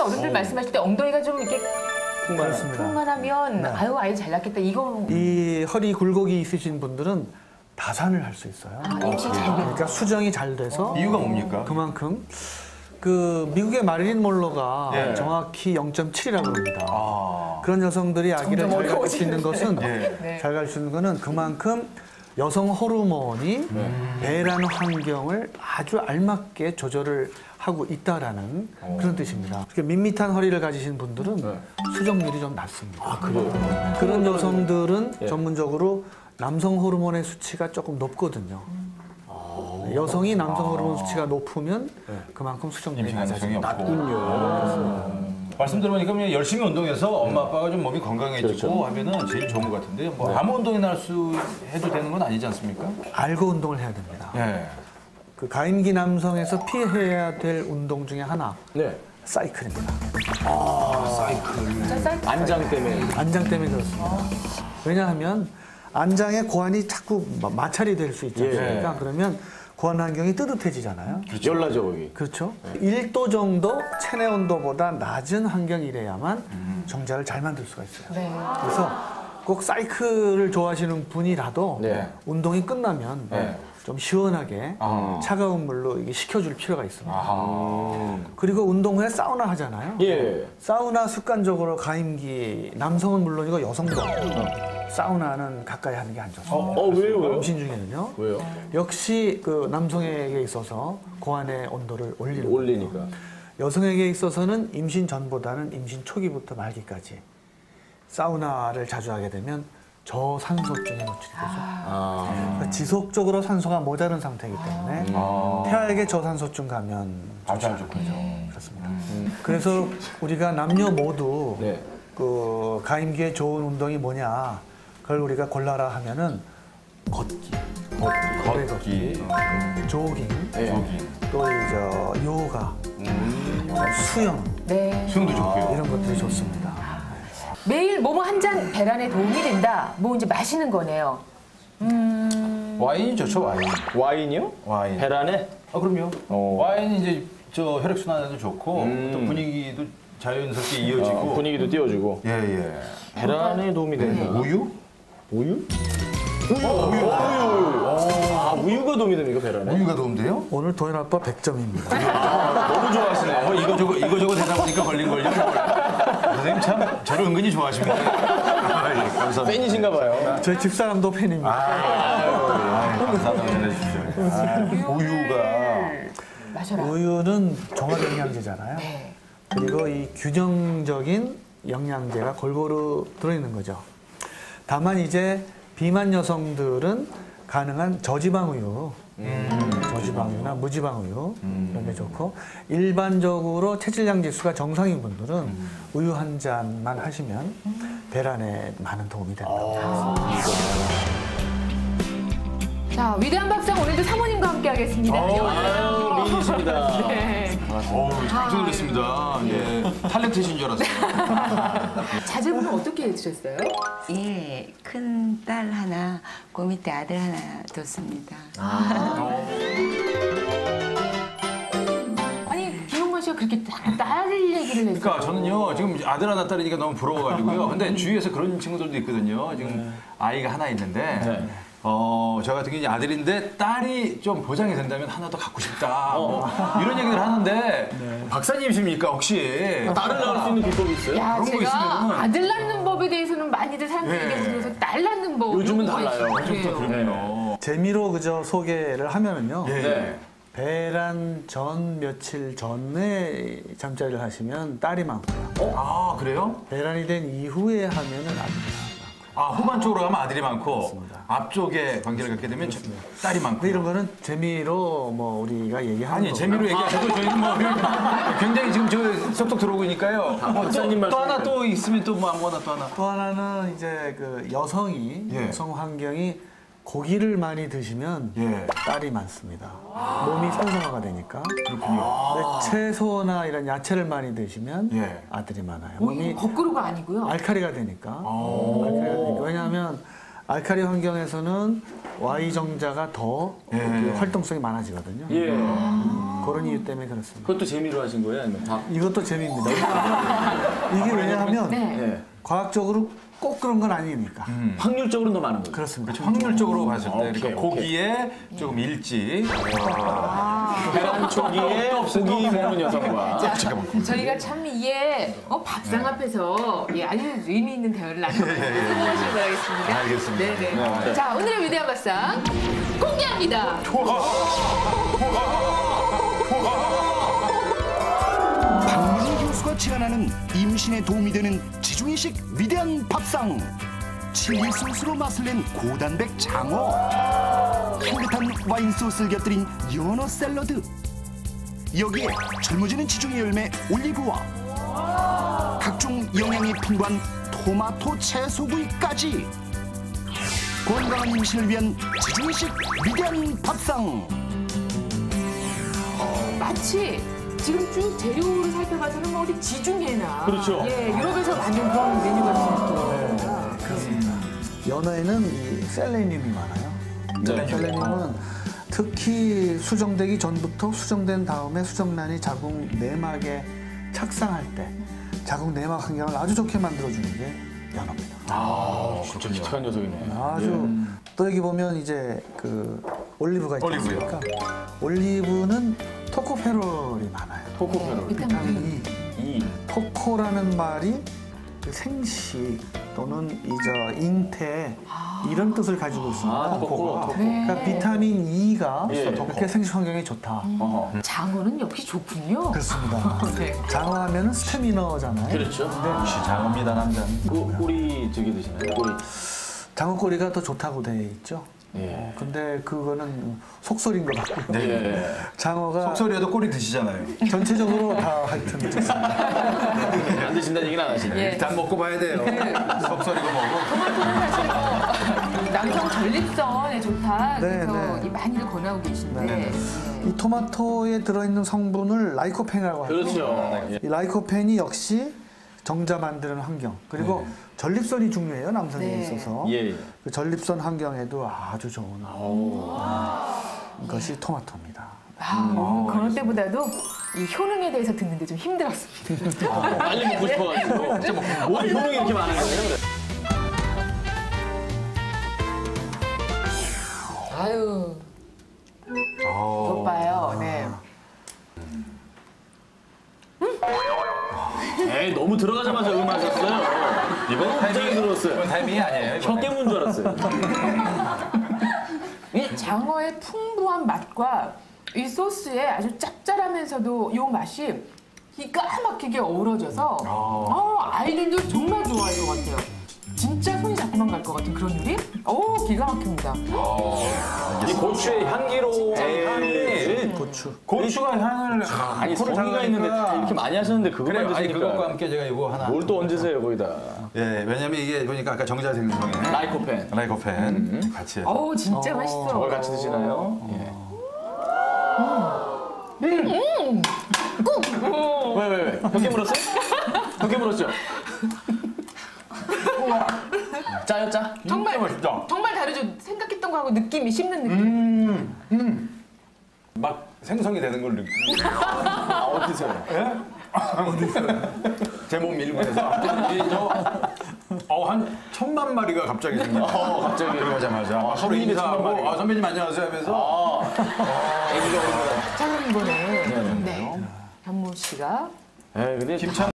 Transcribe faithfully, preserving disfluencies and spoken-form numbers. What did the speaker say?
어른들 말씀하실 때 엉덩이가 좀 이렇게 풍만합니다. 풍만하면 네. 아유 아이 잘 낳겠다 이거. 이 허리 굴곡이 있으신 분들은 다산을 할 수 있어요. 아, 임신 잘 돼. 그러니까 수정이 잘 돼서 이유가 뭡니까? 그만큼 그 미국의 마릴린 몰로가 예. 정확히 영 점 칠이라고 합니다. 아. 그런 여성들이 아기를 점점 잘 가질 수 있는 것은 예. 네. 잘 가질 수 있는 것은 그만큼 여성 호르몬이 배라는 환경을 아주 알맞게 조절을 하고 있다라는 그런 뜻입니다. 그러니까 밋밋한 허리를 가지신 분들은 수정률이 좀 낮습니다. 아, 그래요? 그런 여성들은 예. 전문적으로 남성 호르몬의 수치가 조금 높거든요. 여성이 남성 호르몬 수치가 높으면 그만큼 수정률이 임신 가능성이 낮아집니다. 없고. 군요. 말씀 들어보니까 그냥 열심히 운동해서 엄마 아빠가 좀 몸이 건강해지고 그렇죠. 하면은 제일 좋은 것 같은데 뭐 아무 운동이나 할 수 해도 되는 건 아니지 않습니까? 알고 운동을 해야 됩니다. 예. 그 가임기 남성에서 피해야 될 운동 중에 하나 네. 사이클입니다. 진짜 사이트. 안장 때문에. 안장 때문에 그렇습니다. 왜냐하면 안장에 고환이 자꾸 마- 마찰이 될 수 있지 않습니까? 예. 그러면 고환 환경이 뜨뜻해지잖아요. 열나죠, 거기. 그렇죠. 일 도 정도 체내 온도보다 낮은 환경이래야만 정자를 잘 만들 수가 있어요. 네. 그래서 꼭 사이클을 좋아하시는 분이라도 네. 운동이 끝나면 네. 좀 시원하게 아. 차가운 물로 이게 식혀줄 필요가 있습니다. 아하. 그리고 운동 후에 사우나 하잖아요. 예. 사우나 습관적으로 가임기 남성은 물론이고 여성도 사우나는 가까이 하는 게 안 좋습니다. 어, 왜요, 왜요? 임신 중에는요. 왜요? 역시 그 남성에게 있어서 고환의 온도를 올리는 거예요. 올리니까. 여성에게 있어서는 임신 전보다는 임신 초기부터 말기까지 사우나를 자주 하게 되면 저산소증에 노출이 되죠. 아. 그러니까 지속적으로 산소가 모자른 상태이기 때문에 아. 폐하에게 저산소증 가면 아주 안 좋군요. 그렇습니다. 그래서 우리가 남녀 모두 네. 그 가임기에 좋은 운동이 뭐냐 그걸 우리가 골라라 하면은 걷기, 거리 걷기, 조깅, 네. 저기. 또 이제 요가, 수영 네. 수영도 좋고요. 이런 것들이 좋습니다. 매일 뭐뭐 한 잔 배란에 도움이 된다. 뭐 이제 마시는 거네요. 음. 와인이 좋죠, 와인. 와인이요? 와인. 배란에? 아, 그럼요. 어. 와인이 이제 저 혈액순환에도 좋고 음. 또 분위기도 자연스럽게 이어지고. 어, 분위기도 띄워주고. 예, 예. 배란에 도움이 된다. 우유? 우유? 우유. 우유. 아, 우유가 도움이 됩니까, 배란에? 우유가 도움돼요? 오늘 도현 아빠 백 점입니다. 너무 좋아하시네요. 어, 이거저거, 이거저거 되다 보니까 걸린걸요? 선생님 참 저를 은근히 좋아하십니다. 아, 예, 감사합니다. 팬이신가 봐요. 저희 집사람도 팬입니다. 아, 감사합니다. 전해주십시오. 아, 우유가. 마셔라. 우유는 종합 영양제잖아요. 네. 그리고 이 균형적인 영양제가 골고루 들어있는 거죠. 다만 이제 비만 여성들은 가능한 저지방 우유, 저지방 우유나 무지방 우유 이런 게 좋고 일반적으로 체질량 지수가 정상인 분들은 우유 한 잔만 하시면 배란에 많은 도움이 된다고 자, 위대한 밥상 오늘도 사모님과 함께 하겠습니다. 아유, 미인이십니다. 네. 어우, 깜짝 놀랐습니다. 예, 탤런트이신 줄 알았어요. 자제분은 어떻게 해주셨어요? 예, 큰 딸 하나, 그 밑에 아들 하나 뒀습니다. 아니, 김용만 씨가 그렇게 딸 얘기를 해서. 그러니까 저는요 지금 아들 하나 딸이니까 너무 부러워가지고요. 근데 주위에서 그런 친구들도 있거든요. 지금 아이가 하나 있는데 네. 어, 저 같은 경우는 아들인데 딸이 좀 보장이 된다면 하나 더 갖고 싶다. 뭐 이런 얘기를 하는데 박사님이십니까 혹시? 딸을 낳을 수 있는 비법이 있어요? 야, 그런 거 제가 있으면은- 아들 낳는 법에 대해서는 많이들 사람들이 예. 얘기해서 딸 낳는 법. 요즘은 이런 거가 달라요. 있어요. 좀 더 그러네요. 재미로 그저 소개를 하면은요. 예. 네. 배란 전 며칠 전에 잠자리를 하시면 딸이 많고요. 아 그래요? 배란이 된 이후에 하면은 아들이 많고요. 아 후반 쪽으로 가면 아들이 많고 맞습니다. 앞쪽에 관계를 갖게 되면 저- 딸이 많고. 근데 이런 거는 재미로 뭐 우리가 얘기하는 아니 거고요. 재미로 얘기하셔도 저희는 뭐 굉장히 지금 저 쏙쏙 들어오고 있으니까요. 뭐 박사님 또, 또 하나 말씀이니까. 또 있으면 또 뭐 아무거나 또 하나. 또 하나는 이제 그 여성이 예. 여성 환경이 고기를 많이 드시면 예. 딸이 많습니다. 몸이 산성화가 되니까. 그렇군요. 근데 채소나 이런 야채를 많이 드시면 예. 아들이 많아요. 어, 몸이 이거 거꾸로가 아니고요. 알카리가 되니까. 오. 알카리가 되니까. 왜냐하면 알카리 환경에서는 Y 정자가 더 예. 그 활동성이 많아지거든요. 예. 그런 이유 때문에 그렇습니다. 그것도 재미로 하신 거예요? 아니면 다? 이것도 재미입니다. 이게 왜냐하면 네. 예. 과학적으로 꼭 그런 건 아니니까. 확률적으로는 더 많은 거죠. 그렇습니다. 그렇죠. 확률적으로 봤을 때 오케이, 그러니까 오케이. 고기에 조금 일찍 계란 초기에 고기 먹는 여성과. 자, 저희가 참 이게 어, 밥상 앞에서 예, 아주 의미 있는 대화를 나누고 성공하시길 바라겠습니다. 알겠습니다. 네네. 네. 자, 오늘의 위대한 밥상 공개합니다. 박민희 교수가 제안하는 임신에 도움이 되는 지중해식 위대한 밥상. 칠리 소스로 맛을 낸 고단백 장어, 향긋한 와인 소스를 곁들인 연어 샐러드, 여기에 젊어지는 지중해 열매 올리브와 각종 영양이 풍부한 토마토 채소구이까지. 건강한 임신을 위한 지중해식 위대한 밥상. 마치 지금 쭉 재료를 살펴봐서는 뭐 어디 지중해나 그렇죠. 예, 유럽에서 만든 그런 메뉴 같은 느낌입니다. 연어에는 이 셀레늄이 많아요. 네. 셀레늄은 특히 수정되기 전부터 수정된 다음에 수정란이 자궁 내막에 착상할 때 자궁 내막 환경을 아주 좋게 만들어주는 게 연어입니다. 아, 진짜 기특한 녀석이네. 아주 또 여기 보면 이제 그 올리브가 있지 올리브요. 않습니까? 올리브는 토코페롤이 많아요. 코코페롤. 비타민 E. 이. 토코라는 말이 그 생식 또는 이저 잉태 이런 뜻을 가지고 있습니다. 아, 토코, 토코가. 토코. 그러니까 비타민 E가 예, 이렇게 생식 환경에 좋다. 어허. 장어는 역시 좋군요. 그렇습니다. 네. 장어하면은 스태미너잖아요. 그렇죠. 역시 장어입니다, 남자는. 그 꼬리 저기 드시나요? 꼬리. 장어꼬리가 더 좋다고 돼 있죠. 예. 근데 그거는 속설인 것 같고요. 네. 예. 장어가 속설이라도 꼬리 드시잖아요. 전체적으로 다 하여튼 좋습니다. 안 드신다는 얘기는 안 하시네. 예. 일단 먹고 봐야 돼요. 속설이고 뭐고. 토마토는 사실 뭐 남성 전립선에 좋다. 네, 그래서 네. 이 많이들 권하고 계신데. 네. 예. 이 토마토에 들어있는 성분을 라이코펜이라고 하죠. 그렇죠. 예. 이 라이코펜이 역시 정자 만드는 환경 그리고 네. 전립선이 중요해요 남성에 네. 있어서 예. 그 전립선 환경에도 아주 좋은 오. 것이 토마토입니다. 아, 오늘 그런 때보다도 이 효능에 대해서 듣는데 좀 힘들었습니다. 빨리 먹고 싶어가지고. 뭐 효능이 이렇게 많은 거예요? 아유, 어. 못 봐요. 네. 에이, 너무 들어가자마자 음 하셨어요. 이번 갑자기 들어왔어요. 이번 타이밍이 아니에요. 혀 이번에. 깨문 줄 알았어요. 이 장어의 풍부한 맛과 이 소스의 아주 짭짤하면서도 이 맛이 기가 막히게 어우러져서 어, 아이들도 정말 좋아할 것 같아요. 진짜 손이 자꾸만 갈 것 같은 그런 요리? 오, 기가 막힙니다. 이 고추의 향기로운 향이. 고추. 고추가 향을 아니, 성의가 있는데 다 이렇게 많이 하셨는데 그거만 그래요. 아니 드시니까. 그것과 함께 제가 이거 하나. 뭘 또 얹으세요, 거기다. 예, 왜냐면 이게 보니까 아까 정자생성에 라이코펜. 라이코펜 같이 해서. 어우, 진짜 맛있어. 저걸 같이 드시나요? 예. 왜, 왜, 왜? 혀 깨물었어요? 혀 깨물었죠? 짜요, 짜? 정말 맛있다. 정말 다르죠. 생각했던 거하고 느낌이 씹는 느낌. 막 생성이 되는 걸 느끼고. 아, 어디서요? 제 몸 일부에서. 어, 한 천만 마리가 갑자기 생겨. 어, 갑자기. 들어가자마자. 아, 서로 선배님의 인사하고, 천만 마리. 아, 선배님 안녕하세요 하면서. 애기가 오는 거야. 자, 그럼 이번에 네. 현모 씨가 에이, 근데 김찬